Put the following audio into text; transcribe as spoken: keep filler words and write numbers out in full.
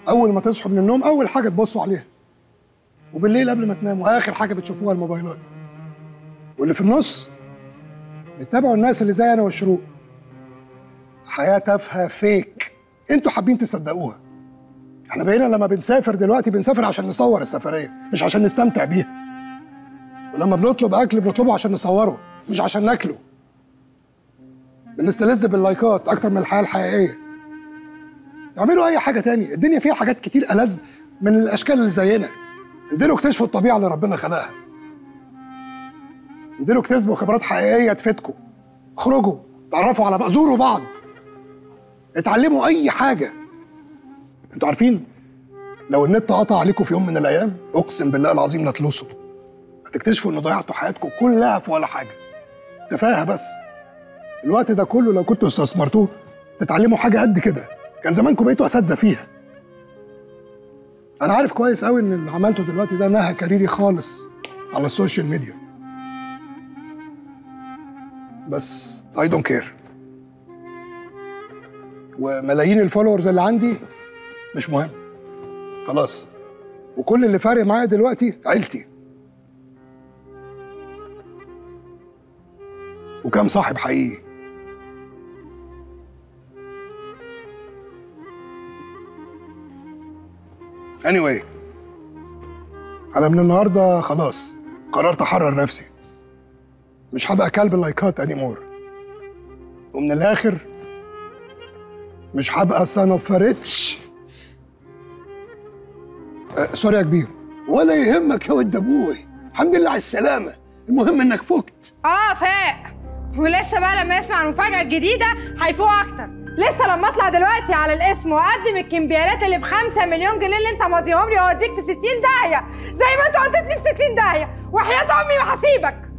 اول ما تصحوا من النوم اول حاجه تبصوا عليها، وبالليل قبل ما تناموا اخر حاجه بتشوفوها الموبايلات. واللي في النص بتتابعوا الناس اللي زي انا والشروق. حياه تافهه فيك انتوا حابين تصدقوها. احنا بقينا لما بنسافر دلوقتي بنسافر عشان نصور السفريه مش عشان نستمتع بيها. ولما بنطلب اكل بنطلبه عشان نصوره مش عشان ناكله. بنستلذ باللايكات اكتر من الحياه الحقيقيه. اعملوا اي حاجه تاني، الدنيا فيها حاجات كتير ألذ من الاشكال اللي زينا. انزلوا اكتشفوا الطبيعه اللي ربنا خلقها. انزلوا اكتسبوا خبرات حقيقيه تفيدكم. اخرجوا تعرفوا على بعض، زوروا بعض، اتعلموا اي حاجه. انتوا عارفين لو النت قطع عليكم في يوم من الايام اقسم بالله العظيم لا تلوثوا. هتكتشفوا ان ضيعتوا حياتكم كلها في ولا حاجه. تفاهه بس. الوقت ده كله لو كنتوا استثمرتوه تتعلموا حاجه قد كده كان زمانكم بقيتوا اساتذه فيها. انا عارف كويس قوي ان اللي عملته دلوقتي ده نهى كاريري خالص على السوشيال ميديا، بس I don't care. وملايين الفولورز اللي عندي مش مهم خلاص. وكل اللي فارق معايا دلوقتي عيلتي وكام صاحب حقيقي. anyway انا من النهارده خلاص قررت احرر نفسي. مش هبقى كلب اللايكات انيمور. ومن الاخر مش هبقى سان اوف ريتش. أه سوري يا كبير. ولا يهمك يا ود ابوي، الحمد لله على السلامه، المهم انك فقت. اه فاق، ولسه بقى لما يسمع المفاجاه الجديده هيفوق اكتر. لسه لما اطلع دلوقتي على الاسم واقدم الكمبيالات اللي بخمسة مليون جنيه اللي انت ماضيهم لي واوديك في ستين داهيه زي ما انت وديتني في ستين داهيه، وحياه امي ما هسيبك.